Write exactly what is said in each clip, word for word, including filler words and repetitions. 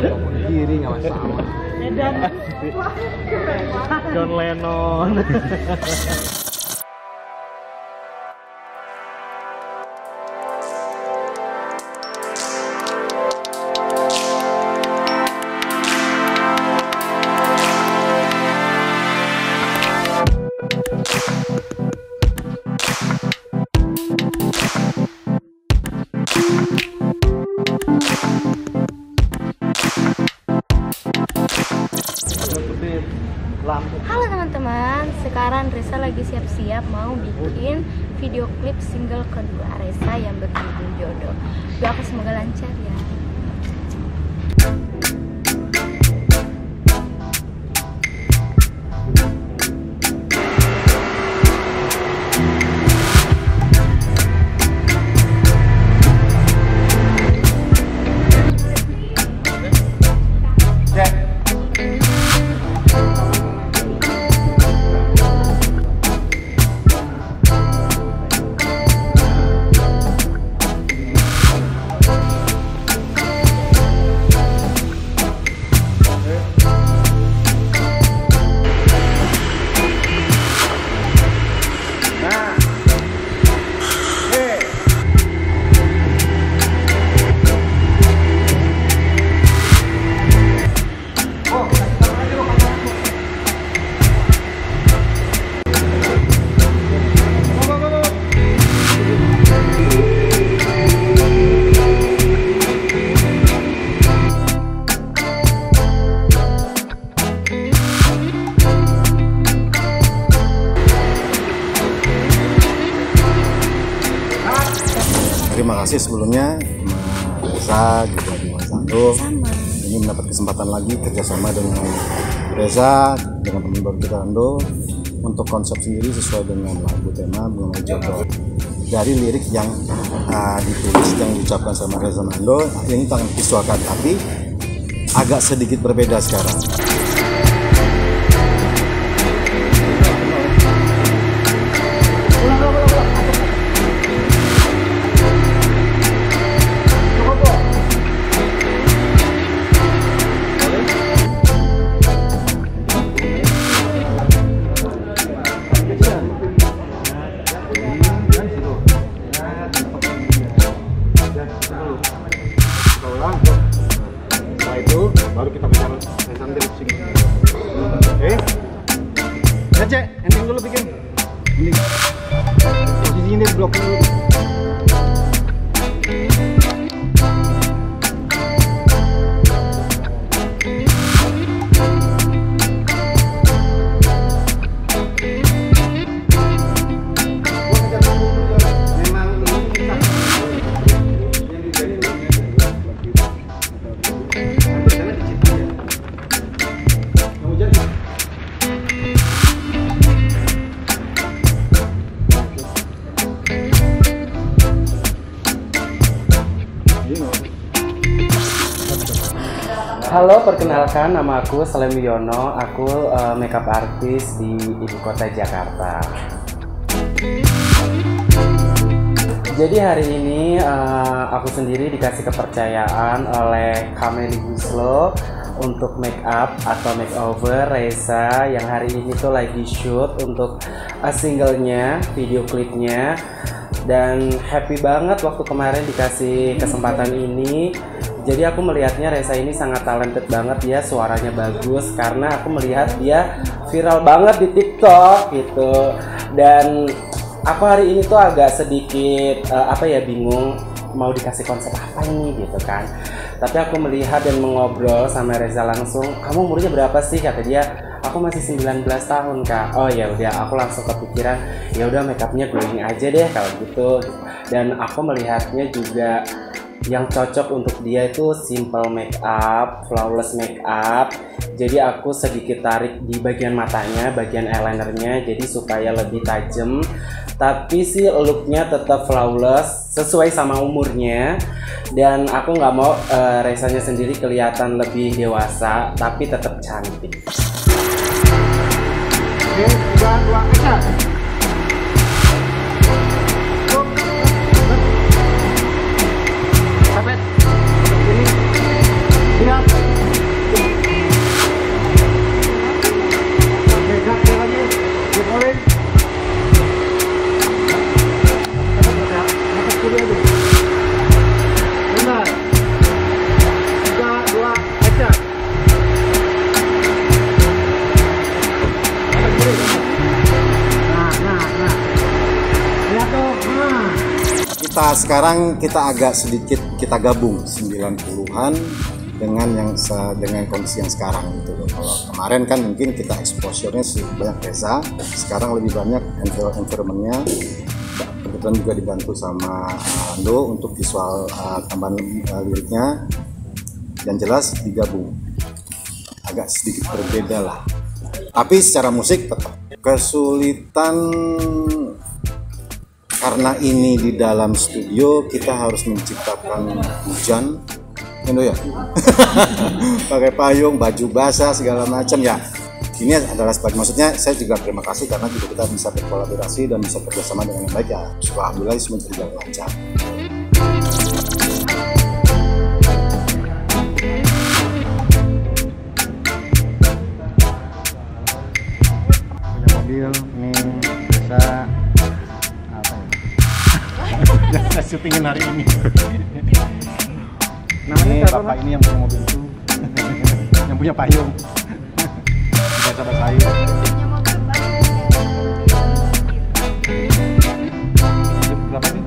kiri nggak masalah. Medan. John Lennon. Halo teman-teman, sekarang Reza lagi siap-siap mau bikin video klip single kedua Reza yang berjudul Jodoh. Doakan semoga lancar ya. Terima kasih sebelumnya sama Reza juga dengan Sando. Ini mendapat kesempatan lagi kerjasama dengan Reza dengan teman baru kita Sando untuk konsep sendiri sesuai dengan lagu tema mengenai jodoh. Dari lirik yang uh, ditulis yang diucapkan sama Reza Mando ini tangan visualkan, tapi agak sedikit berbeda sekarang. Setelah itu baru kita bicara session lip-sync. Oke. Ya Cek, ending dulu bikin. Ending. Posisi ini blok dulu. Halo, perkenalkan nama aku Salem Wiono, aku uh, makeup artist di ibu kota Jakarta. Jadi hari ini uh, aku sendiri dikasih kepercayaan oleh Kameli Guslo untuk make up atau makeover Reza yang hari ini tuh lagi shoot untuk uh, singlenya, video klipnya. Dan happy banget waktu kemarin dikasih kesempatan ini. Jadi aku melihatnya Reza ini sangat talented banget, dia suaranya bagus karena aku melihat dia viral banget di TikTok gitu. Dan aku hari ini tuh agak sedikit uh, apa ya bingung mau dikasih konsep apa ini gitu kan. Tapi aku melihat dan mengobrol sama Reza langsung, "Kamu umurnya berapa sih?" kata dia. "Aku masih sembilan belas tahun, Kak." Oh ya udah, aku langsung kepikiran, ya udah makeupnya glowing aja deh kalau gitu. Dan aku melihatnya juga yang cocok untuk dia itu simple makeup, flawless makeup. Jadi aku sedikit tarik di bagian matanya, bagian eyelinernya, jadi supaya lebih tajam. Tapi sih looknya tetap flawless, sesuai sama umurnya. Dan aku nggak mau uh, Rezanya sendiri kelihatan lebih dewasa, tapi tetap cantik. Oke, dua, dua, action. Ini, ini, kita sekarang kita agak sedikit kita gabung sembilan puluhan dengan yang se- dengan kondisi yang sekarang gitu loh. Kalau kemarin kan mungkin kita exposure-nya banyak Reza, sekarang lebih banyak environment-nya. Kebetulan juga dibantu sama Ando untuk visual uh, tambahan uh, liriknya, dan jelas digabung agak sedikit berbeda lah, tapi secara musik tetap. Kesulitan karena ini di dalam studio, kita harus menciptakan hujan, Endo ya, pakai payung, baju basah segala macam ya. Ini adalah sebagai, maksudnya saya juga terima kasih karena juga kita bisa berkolaborasi dan bisa bekerjasama dengan yang baik ya. Alhamdulillah semua berjalan lancar. Punya mobil, ini bisa apa ya? Yang syutingin hari ini. Namanya ini bapak ini yang punya mobil itu, yang punya payung. Biasa bahasa ayu. Berapa ini?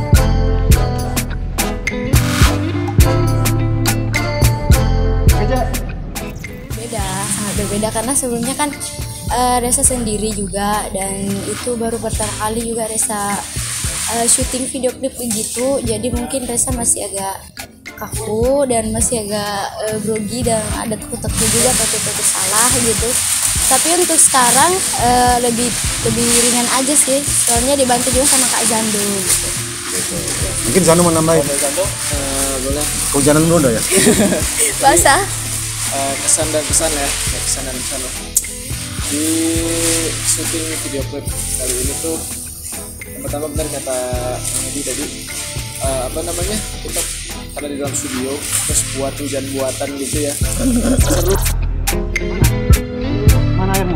Beda, sangat berbeda karena sebelumnya kan uh, Reza sendiri juga, dan itu baru pertama kali juga Reza uh, syuting video klip begitu, jadi mungkin Reza masih agak kaku dan masih agak uh, grogi dan ada takut-takut juga takut-takut salah gitu. Tapi untuk sekarang uh, lebih lebih ringan aja sih, soalnya dibantu juga sama Kak Zando gitu. Mungkin Zando mau nambahin? Zando, uh, boleh. Kehujanan dulu ya? Basah. Uh, kesan dan pesan ya, ya kesan dan pesan loh. Di syuting video klip kali ini tuh, yang pertama benar kata Edi tadi, uh, apa namanya, kita karena di dalam studio terus buat hujan buatan gitu ya, seru. Mana airmu?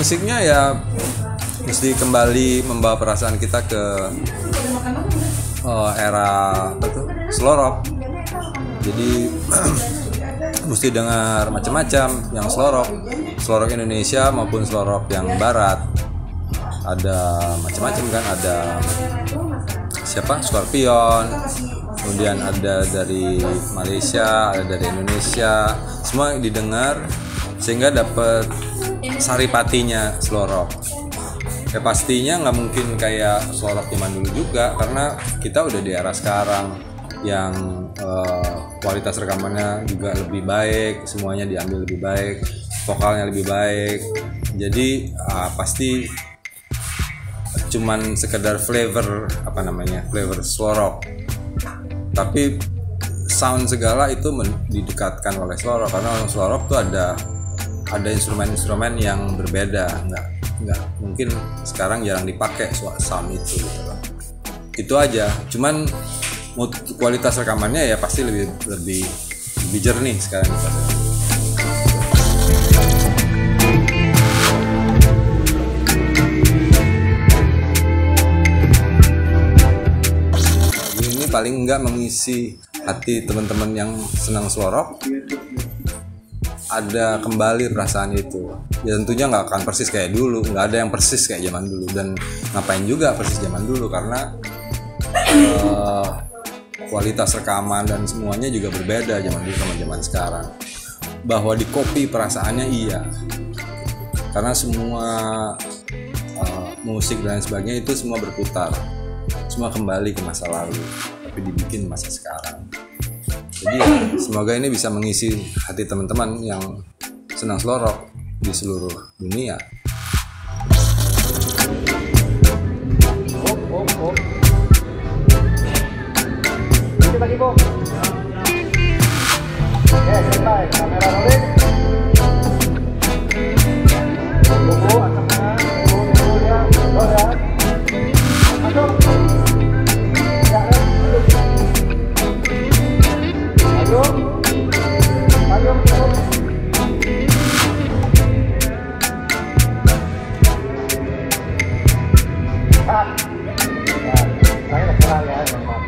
musiknya ya mesti kembali membawa perasaan kita ke uh, era apa tuh slow rock. Jadi mesti dengar macam-macam yang slow rock, slow rock Indonesia maupun slow rock yang barat. Ada macam-macam kan, ada siapa? Scorpion, kemudian ada dari Malaysia, ada dari Indonesia, semua didengar sehingga dapat saripatinya slow rock. Ya pastinya nggak mungkin kayak slow rock zaman dulu juga, karena kita udah di era sekarang yang uh, kualitas rekamannya juga lebih baik, semuanya diambil lebih baik, vokalnya lebih baik. Jadi uh, pasti cuman sekedar flavor apa namanya flavor slow rock, tapi sound segala itu didekatkan oleh slow rock, karena orang slow rock tuh ada ada instrumen-instrumen yang berbeda, nggak nggak mungkin sekarang jarang dipakai sound itu gitu loh. Itu aja, cuman kualitas rekamannya ya pasti lebih lebih lebih jernih sekarang gitu. Paling enggak mengisi hati teman-teman yang senang slow rock, ada kembali perasaan itu. Ya tentunya nggak akan persis kayak dulu, nggak ada yang persis kayak zaman dulu, dan ngapain juga persis zaman dulu, karena uh, kualitas rekaman dan semuanya juga berbeda zaman dulu sama zaman sekarang. Bahwa di copy perasaannya iya, karena semua uh, musik dan sebagainya itu semua berputar, semua kembali ke masa lalu, tapi dibikin masa sekarang. Jadi ya, semoga ini bisa mengisi hati teman-teman yang senang slow rock di seluruh dunia. Oh, oh, oh. Sedikit lagi, Bung. Oke, selesai. Kamera rolling. Tunggu, asapnya. Tunggu, tunggu ya. Roll ya. Masuk. Ya, masuk. Maju. Maju, maju. Ah. Ya, saya nggak kenal ya, teman-teman.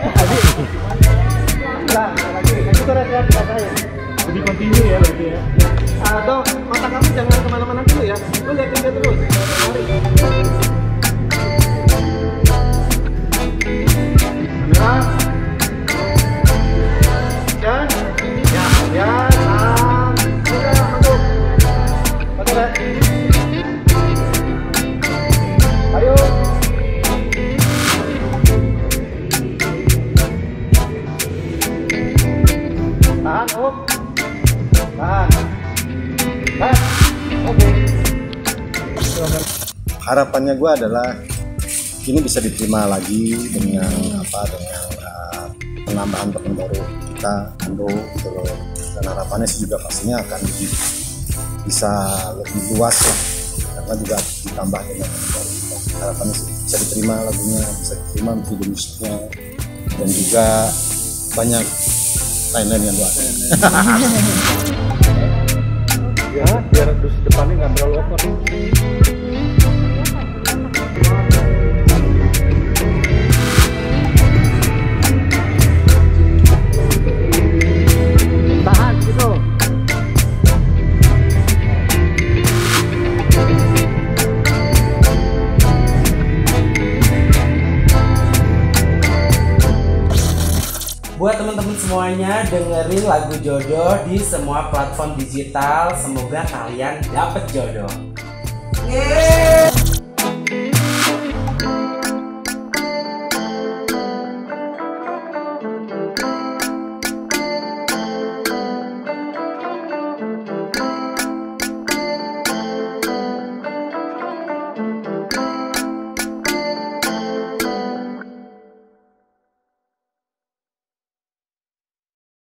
Lah, lagi. Itu terus ya, saya. Lebih continue ya berarti ya. Atau mata kamu jangan kemana-mana dulu ya. Lu liatin dia terus. Mari. Kamera. Dan ya, ya, nah, sudah masuk. Masuk ya. Ayo. Tahan, Om. Tahan. Tahan. Oke. Harapannya gue adalah ini bisa diterima lagi dengan apa dengan uh, penambahan teman baru kita Ando gitu loh. Dan harapannya sih juga pastinya akan lebih bisa lebih luas lah, karena juga ditambah dengan teman baru kita. Harapannya sih bisa diterima lagunya, bisa diterima video musiknya, dan juga banyak lain-lain yang doa. Ya, biar terus depannya nggak terlalu over. Tahan gitu. Buat teman-teman semuanya, dengerin lagu Jodoh di semua platform digital. Semoga kalian dapet jodoh. Yeay!